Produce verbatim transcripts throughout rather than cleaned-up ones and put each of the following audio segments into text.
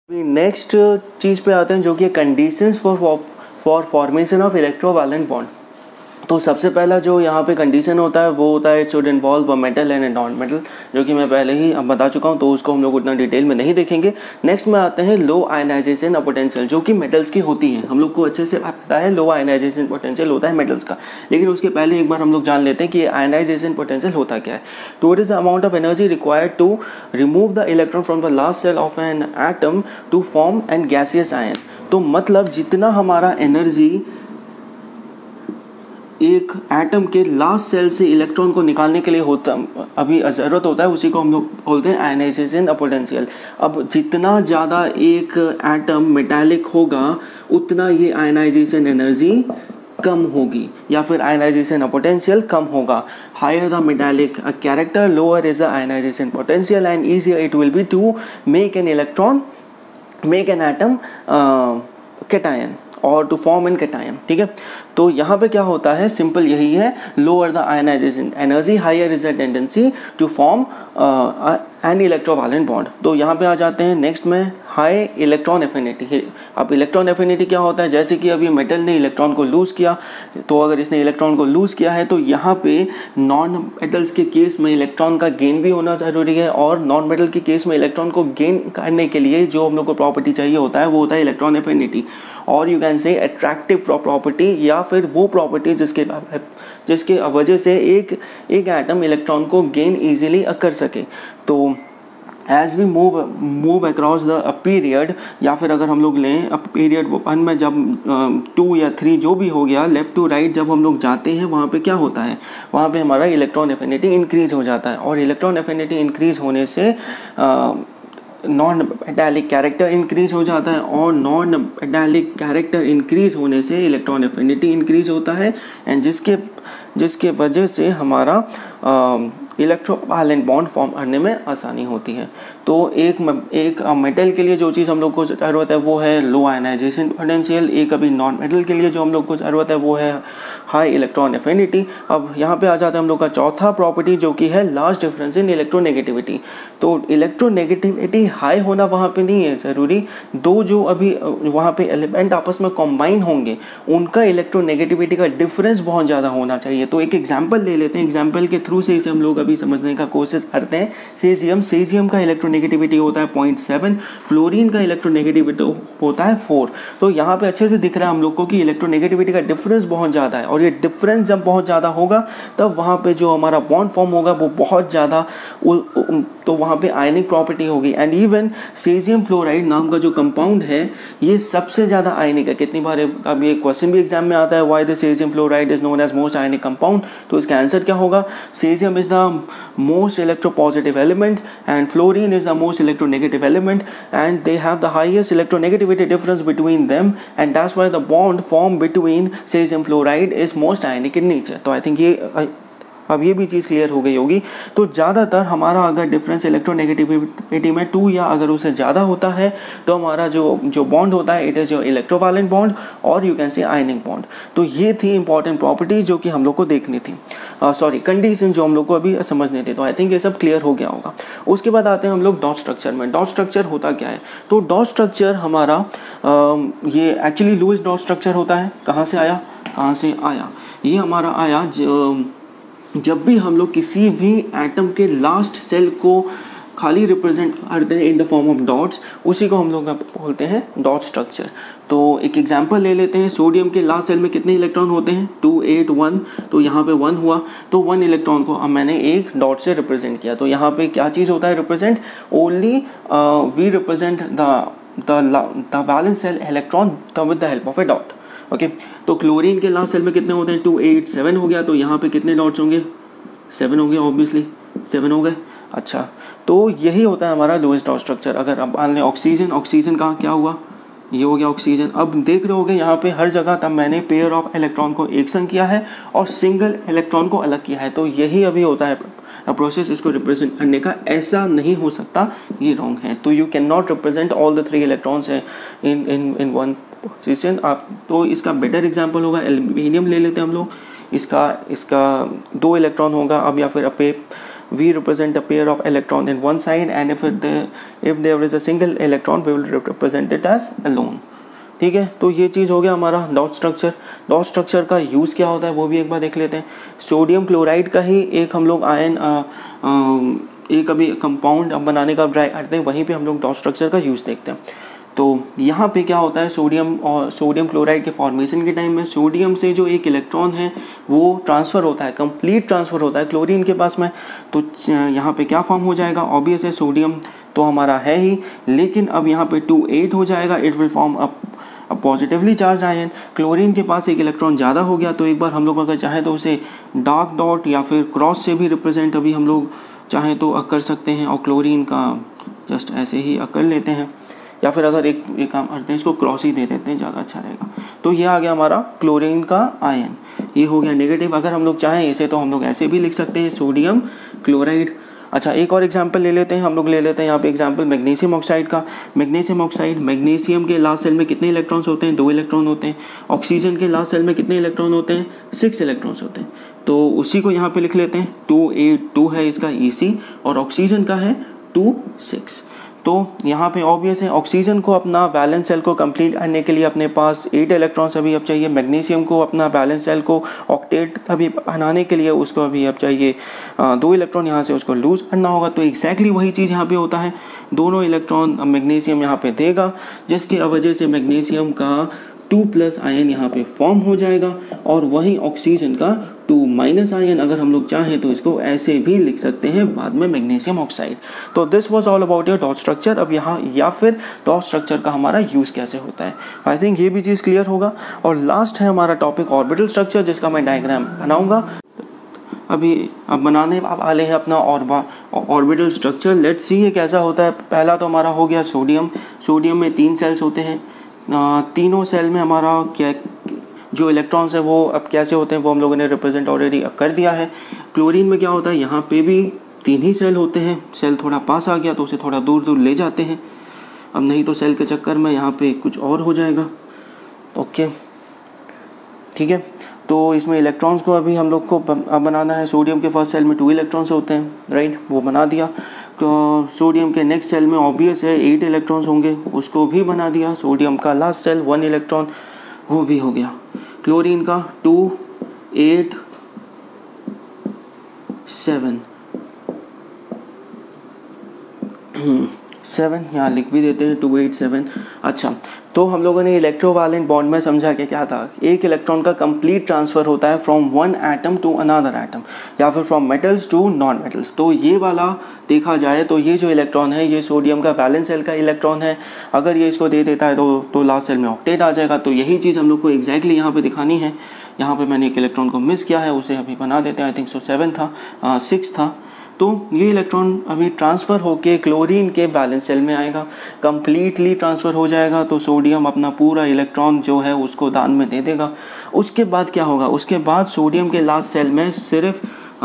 Next चीज़ पे आते हैं जो कि conditions for for formation of electrovalent bond. तो सबसे पहला जो यहाँ पे कंडीशन होता है वो होता है it should involve a metal and a non metal, जो कि मैं पहले ही अब बता चुका हूँ, तो उसको हम लोग उतना डिटेल में नहीं देखेंगे। नेक्स्ट में आते हैं लो आयनाइजेशन पोटेंशियल, जो कि मेटल्स की होती हैं। हम लोग को अच्छे से पता है लो आयनाइजेशन पोटेंशियल होता है मेटल्स का, लेकिन उसके पहले एक बार हम लोग जान लेते हैं कि आयनाइजेशन पोटेंशियल होता क्या है। तो it is the amount of energy required to remove the electron from the last shell of an atom to form an gaseous ion. तो मतलब जितना हमारा एनर्जी एक एटम के लास्ट सेल से इलेक्ट्रॉन को निकालने के लिए होता अभी ज़रूरत होता है, उसी को हम लोग बोलते हैं आयनाइजेशन पोटेंशियल। अब जितना ज़्यादा एक एटम मेटालिक होगा उतना ये आयनाइजेशन एनर्जी कम होगी या फिर आयनाइजेशन पोटेंशियल कम होगा। Higher the metallic character lower is the ionisation potential and easier it will be to make an electron make an atom cation और टू फॉर्म एन कैटायन। ठीक है, तो यहाँ पे क्या होता है, सिंपल यही है, lower the ionisation energy higher is the tendency to form an electrovalent bond. तो यहाँ पे आ जाते हैं नेक्स्ट में हाई इलेक्ट्रॉन एफिनिटी। अब इलेक्ट्रॉन एफिनिटी क्या होता है, जैसे कि अभी मेटल ने इलेक्ट्रॉन को लूज़ किया, तो अगर इसने इलेक्ट्रॉन को लूज़ किया है तो यहाँ पे नॉन मेटल्स के केस में इलेक्ट्रॉन का गेन भी होना ज़रूरी है, और नॉन मेटल के केस में इलेक्ट्रॉन को गेन करने के लिए जो हम लोग को प्रॉपर्टी चाहिए होता है वो होता है इलेक्ट्रॉन एफिनिटी, और you can say attractive property, या फिर वो प्रॉपर्टी जिसके जिसके वजह से एक एक एटम इलेक्ट्रॉन को गेन ईजिली कर सके। तो as we move move across the period, या फिर अगर हम लोग लें अब पीरियड वन में जब टू या थ्री जो भी हो गया, लेफ्ट टू राइट जब हम लोग जाते हैं वहाँ पे क्या होता है, वहाँ पे हमारा इलेक्ट्रॉन एफिनिटी इंक्रीज हो जाता है, और इलेक्ट्रॉन एफिनिटी इंक्रीज होने से नॉन मेटालिक कैरेक्टर इंक्रीज हो जाता है, और नॉन मेटालिक कैरेक्टर इंक्रीज होने से इलेक्ट्रॉन एफिनिटी इंक्रीज होता है, एंड जिसके जिसके वजह से हमारा इलेक्ट्रोवैलेंट बॉन्ड फॉर्म करने में आसानी होती है। तो एक एक मेटल के लिए जो चीज़ हम लोग को ज़रूरत है वो है लो आयनाइजेशन पोटेंशियल, एक अभी नॉन मेटल के लिए जो हम लोग को ज़रूरत है वो है हाई इलेक्ट्रॉन एफिनिटी। अब यहाँ पे आ जाता है हम लोग का चौथा प्रॉपर्टी जो कि है लार्ज डिफरेंस इन इलेक्ट्रोनेगेटिविटी। तो इलेक्ट्रोनेगेटिविटी हाई होना वहाँ पे नहीं है ज़रूरी, दो जो अभी वहाँ पे एलिमेंट आपस में कॉम्बाइन होंगे उनका इलेक्ट्रोनेगेटिविटी का डिफरेंस बहुत ज़्यादा होना चाहिए। तो एक एग्जाम्पल ले लेते हैं, एग्जाम्पल के थ्रू से इसे हम लोग अभी समझने का कोशिश करते हैं। सेजियम सेजियम का इलेक्ट्रोनेगेटिविटी होता है पॉइंट सेवन, फ्लोरीन का इलेक्ट्रोनेगेटिविटी होता है फोर। तो यहाँ पे अच्छे से दिख रहा है हम लोग को कि इलेक्ट्रोनेगेटिविटी का डिफरेंस बहुत ज़्यादा है, और ये डिफरेंस जब बहुत ज़्यादा होगा तब वहाँ पे जो हमारा बॉन्ड फॉर्म होगा वो बहुत ज़्यादा, तो वहाँ पे आयनिक प्रॉपर्टी होगी। एंड इवन सेजियम फ्लोराइड नाम का जो कंपाउंड है ये सबसे ज़्यादा आयनिक है। कितनी बार अब ये क्वेश्चन भी एग्जाम में आता है, why the caesium fluoride is known as most ionic compound. तो इसका आंसर क्या होगा, caesium is the most electropositive element and fluorine is the most electronegative element, and they have the highest electronegativity difference between them, and that's why the bond formed between cesium fluoride is most ionic in nature. तो I think ये अब ये भी चीज़ clear हो गई होगी। तो ज़्यादातर हमारा अगर डिफरेंस इलेक्ट्रोनेगेटिविटी में टू या अगर उससे ज़्यादा होता है तो हमारा जो जो बॉन्ड होता है it is your electrovalent bond, और you can say ionic bond. तो ये थी इंपॉर्टेंट प्रॉपर्टी जो कि हम लोग को देखनी थी, सॉरी कंडीशन जो हम लोग को अभी समझनी थी। तो आई थिंक ये सब क्लियर हो गया होगा। उसके बाद आते हैं हम लोग डॉट स्ट्रक्चर में। डॉट स्ट्रक्चर होता क्या है, तो डॉट स्ट्रक्चर हमारा आ, ये एक्चुअली लुईस डॉट स्ट्रक्चर होता है। कहाँ से आया कहाँ से आया ये हमारा आया जो जब भी हम लोग किसी भी एटम के लास्ट सेल को खाली रिप्रेजेंट करते हैं in the form of dots, उसी को हम लोग बोलते हैं डॉट स्ट्रक्चर। तो एक एग्जांपल ले लेते हैं, सोडियम के लास्ट सेल में कितने इलेक्ट्रॉन होते हैं, टू एट वन। तो यहाँ पे वन हुआ, तो वन इलेक्ट्रॉन को अब मैंने एक डॉट से रिप्रेजेंट किया। तो यहाँ पे क्या चीज़ होता है represent, only we represent the the valence shell electron with the help of a dot. Okay okay, तो क्लोरीन के लास्ट सेल में कितने होते हैं, टू एट सेवन हो गया। तो यहाँ पे कितने डॉट्स होंगे, सेवन हो गया, ऑब्वियसली सेवन हो गए। अच्छा, तो यही होता है हमारा लोएस्ट डॉट स्ट्रक्चर। अगर अब मान लें ऑक्सीजन, ऑक्सीजन का क्या हुआ, ये हो गया ऑक्सीजन। अब देख रहे होगे यहाँ पे हर जगह तब मैंने पेयर ऑफ इलेक्ट्रॉन को एक संग किया है और सिंगल इलेक्ट्रॉन को अलग किया है। तो यही अभी होता है प्रोसेस, इसको रिप्रेजेंट करने का। ऐसा नहीं हो सकता, ये रॉन्ग है। तो you can not represent all the three electrons in in in one position. आप तो इसका बेटर एग्जांपल होगा एल्यूमिनियम ले लेते हैं हम लोग। इसका इसका दो इलेक्ट्रॉन होगा अब, या फिर पे we represent a pair of electron in one side, and if it if there is a single electron we will represent it as alone. ठीक है, तो ये चीज़ हो गया हमारा डॉट स्ट्रक्चर। डॉट स्ट्रक्चर का यूज़ क्या होता है वो भी एक बार देख लेते हैं। सोडियम क्लोराइड का ही एक हम लोग आयन एक अभी कंपाउंड बनाने का ट्राई करते हैं, वहीं पे हम लोग डॉट स्ट्रक्चर का यूज़ देखते हैं। तो यहाँ पे क्या होता है, सोडियम और सोडियम क्लोराइड के फॉर्मेशन के टाइम में सोडियम से जो एक इलेक्ट्रॉन है वो ट्रांसफ़र होता है, कंप्लीट ट्रांसफ़र होता है क्लोरीन के पास में। तो यहाँ पे क्या फॉर्म हो जाएगा, ऑब्वियस है सोडियम तो हमारा है ही, लेकिन अब यहाँ पे टू एट हो जाएगा, it will form a positively charge ion. Chlorine के पास एक इलेक्ट्रॉन ज़्यादा हो गया, तो एक बार हम लोग अगर चाहें तो उसे डार्क डॉट या फिर क्रॉस से भी रिप्रेजेंट अभी हम लोग चाहें तो कर सकते हैं, और क्लोरीन का जस्ट ऐसे ही कर लेते हैं, या फिर अगर एक एक काम करते हैं इसको क्रॉस ही दे देते हैं, ज़्यादा अच्छा रहेगा। तो ये आ गया हमारा क्लोरीन का आयन, ये हो गया नेगेटिव। अगर हम लोग चाहें इसे तो हम लोग ऐसे भी लिख सकते हैं, सोडियम क्लोराइड। अच्छा, एक और एग्जांपल ले लेते हैं, हम लोग ले लेते हैं यहाँ पे एग्जांपल मैग्नीशियम ऑक्साइड का। मैग्नीशियम ऑक्साइड, मैग्नीशियम के लास्ट सेल में कितने इलेक्ट्रॉन्स होते हैं, दो इलेक्ट्रॉन होते हैं। ऑक्सीजन के लास्ट सेल में कितने इलेक्ट्रॉन होते हैं, सिक्स इलेक्ट्रॉन्स होते हैं। तो उसी को यहाँ पे लिख लेते हैं, टू एट टू है इसका ई सी, और ऑक्सीजन का है टू सिक्स। तो यहाँ पे ऑब्वियस है ऑक्सीजन को अपना वैलेंस सेल को कंप्लीट करने के लिए अपने पास एट इलेक्ट्रॉन्स अभी अब चाहिए। मैग्नीशियम को अपना वैलेंस सेल को ऑक्टेट अभी बनाने के लिए उसको अभी अब चाहिए दो इलेक्ट्रॉन, यहाँ से उसको लूज करना होगा। तो एग्जैक्टली वही चीज़ यहाँ पे होता है, दोनों इलेक्ट्रॉन मैग्नीशियम यहाँ पे देगा, जिसकी वजह से मैग्नीशियम का टू प्लस आयन यहाँ पे फॉर्म हो जाएगा, और वहीं ऑक्सीजन का टू माइनस आयन, अगर हम लोग चाहें तो इसको ऐसे भी लिख सकते हैं बाद में मैग्नीशियम ऑक्साइड। तो this was all about your dot structure. अब यहाँ या फिर डॉट स्ट्रक्चर का हमारा यूज़ कैसे होता है, आई थिंक ये भी चीज़ क्लियर होगा। और लास्ट है हमारा टॉपिक ऑर्बिटल स्ट्रक्चर, जिसका मैं डायग्राम बनाऊँगा अभी। अब बनाने अब वाले हैं अपना ऑर्बिटल स्ट्रक्चर। लेट्स सी ये कैसा होता है। पहला तो हमारा हो गया सोडियम। सोडियम में तीन सेल्स होते हैं, तीनों सेल में हमारा क्या जो इलेक्ट्रॉन्स है वो अब कैसे होते हैं वो हम लोगों ने रिप्रेजेंट ऑलरेडी कर दिया है। क्लोरीन में क्या होता है, यहाँ पे भी तीन ही सेल होते हैं। सेल थोड़ा पास आ गया तो उसे थोड़ा दूर दूर ले जाते हैं, अब नहीं तो सेल के चक्कर में यहाँ पे कुछ और हो जाएगा। ओके, ठीक है। तो इसमें इलेक्ट्रॉन्स को अभी हम लोग को बनाना है। सोडियम के फर्स्ट सेल में टू इलेक्ट्रॉन्स होते हैं, राइट, वो बना दिया। तो सोडियम के नेक्स्ट सेल में ऑब्वियस है एट इलेक्ट्रॉन्स होंगे, उसको भी बना दिया। सोडियम का लास्ट सेल वन इलेक्ट्रॉन, वो भी हो गया। क्लोरीन का टू एट सेवन सेवन यहाँ लिख भी देते हैं, टू एट सेवन। अच्छा, तो हम लोगों ने इलेक्ट्रोवैलेंट बॉन्ड में समझा कि क्या था, एक इलेक्ट्रॉन का कंप्लीट ट्रांसफ़र होता है from one atom to another atom, या फिर from metals to non metals. तो ये वाला देखा जाए तो ये जो इलेक्ट्रॉन है ये सोडियम का वैलेंस सेल का इलेक्ट्रॉन है। अगर ये इसको दे देता है तो तो लास्ट सेल में ऑक्टेट आ जाएगा। तो यही चीज़ हम लोग को एग्जैक्टली यहाँ पे दिखानी है। यहाँ पे मैंने एक इलेक्ट्रॉन को मिस किया है, उसे अभी बना देते हैं। आई थिंक सो सेवन था, सिक्स था। तो ये इलेक्ट्रॉन अभी ट्रांसफ़र होके क्लोरीन के वैलेंस सेल में आएगा, कंप्लीटली ट्रांसफ़र हो जाएगा। तो सोडियम अपना पूरा इलेक्ट्रॉन जो है उसको दान में दे देगा। उसके बाद क्या होगा, उसके बाद सोडियम के लास्ट सेल में सिर्फ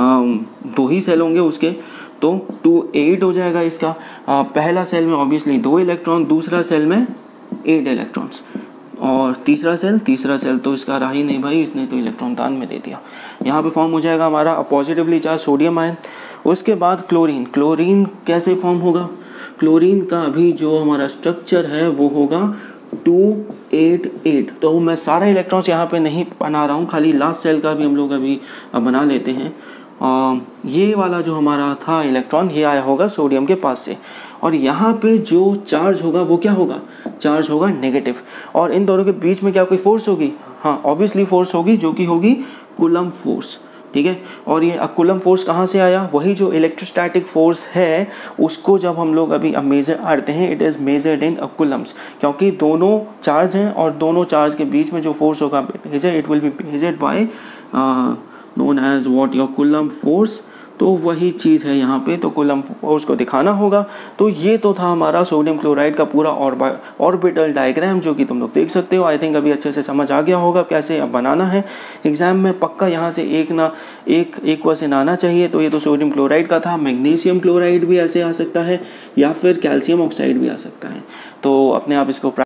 दो ही सेल होंगे उसके, तो टू एट हो जाएगा इसका। आ, पहला सेल में ऑब्वियसली दो इलेक्ट्रॉन, दूसरा सेल में एट इलेक्ट्रॉन्स, और तीसरा सेल तीसरा सेल तो इसका रहा ही नहीं भाई, इसने तो इलेक्ट्रॉन दान में दे दिया। यहाँ पे फॉर्म हो जाएगा हमारा पॉजिटिवली चार्ज सोडियम आयन। उसके बाद क्लोरीन। क्लोरीन कैसे फॉर्म होगा, क्लोरीन का अभी जो हमारा स्ट्रक्चर है वो होगा टू एट एट। तो मैं सारा इलेक्ट्रॉन्स यहाँ पे नहीं बना रहा हूँ, खाली लास्ट सेल का भी हम लोग अभी बना लेते हैं। आ, ये वाला जो हमारा था इलेक्ट्रॉन ये आया होगा सोडियम के पास से, और यहाँ पे जो चार्ज होगा वो क्या होगा, चार्ज होगा नेगेटिव। और इन दोनों के बीच में क्या कोई फोर्स होगी, हाँ ऑब्वियसली फोर्स होगी, जो कि होगी कूलम फोर्स, ठीक है। और ये कूलम फोर्स कहाँ से आया, वही जो इलेक्ट्रोस्टैटिक फोर्स है उसको जब हम लोग अभी मेजर करते हैं, it is measured in coulombs, क्योंकि दोनों चार्ज हैं और दोनों चार्ज के बीच में जो फोर्स होगा it will be measured by known as what your coulomb force. तो वही चीज़ है यहाँ पे, तो कूलम फोर्स को दिखाना होगा। तो ये तो था हमारा सोडियम क्लोराइड का पूरा ऑर्बिटल डायग्राम, जो कि तुम लोग देख सकते हो। आई थिंक अभी अच्छे से समझ आ गया होगा कैसे अब बनाना है। एग्जाम में पक्का यहाँ से एक ना एक एक क्वेश्चन आना चाहिए। तो ये तो सोडियम क्लोराइड का था, मैग्नीशियम क्लोराइड भी ऐसे आ सकता है, या फिर कैल्शियम ऑक्साइड भी आ सकता है। तो अपने आप इसको